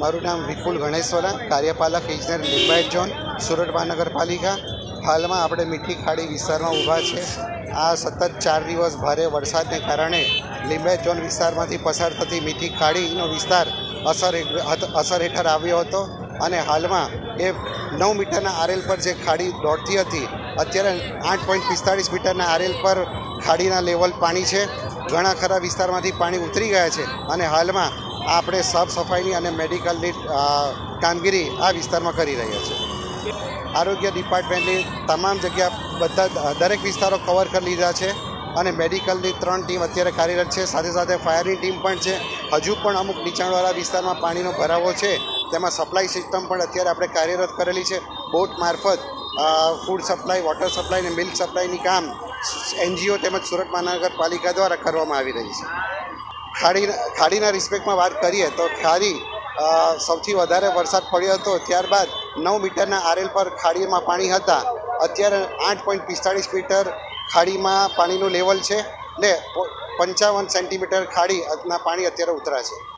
મારું નામ વિપુલ ગણેશવાલા, કાર્યપાલક ઇજનેર લિંબાયત ઝોન, સુરત મહાનગરપાલિકા। હાલમાં આપણે મીઠી ખાડી વિસ્તારમાં ઊભા છે। આ સતત 4 દિવસ ભારે વરસાદને કારણે લિંબાયત ઝોન વિસ્તારમાંથી પસાર થતી મીઠી ખાડીનો વિસ્તાર અસર હેઠળ આવ્યો હતો અને હાલમાં એ 9 મીટરના આરએલ પર જે ખાડી દોડતી હતી, અત્યારે 8.45 મીટરના આરએલ પર ખાડીના લેવલ પાણી છે। ઘણા ખરા વિસ્તારમાંથી પાણી ઉતરી ગયા છે અને હાલમાં આપણે સાફ સફાઈની અને મેડિકલની કામગીરી આ વિસ્તારમાં કરી રહ્યા છે। આરોગ્ય ડિપાર્ટમેન્ટની તમામ જગ્યા દરેક વિસ્તારો કવર કરી લીધા છે અને મેડિકલની 3 ટીમ અત્યારે કાર્યરત છે, સાથે સાથે ફાયરની ટીમ પણ છે। હજુ પણ અમુક નીચાણવાળા વિસ્તારમાં પાણીનો ભરાવો છે, તેમાં સપ્લાય સિસ્ટમ પણ અત્યારે આપણે કાર્યરત કરેલી છે। બોટ મારફત ફૂડ સપ્લાય, વોટર સપ્લાય અને મિલ્ક સપ્લાયની કામ એનજીઓ તેમજ સુરત મહાનગરપાલિકા દ્વારા કરવામાં આવી રહી છે। ખાડીના રિસ્પેક્ટમાં વાત કરીએ તો ખાડી સૌથી વધારે વરસાદ પડ્યો હતો ત્યારબાદ 9 મીટરના આરએલ પર ખાડીમાં પાણી હતા, અત્યારે 8.45 મીટર ખાડીમાં પાણીનું લેવલ છે ને 55 સેન્ટીમીટર ખાડીના પાણી અત્યારે ઉતરા છે।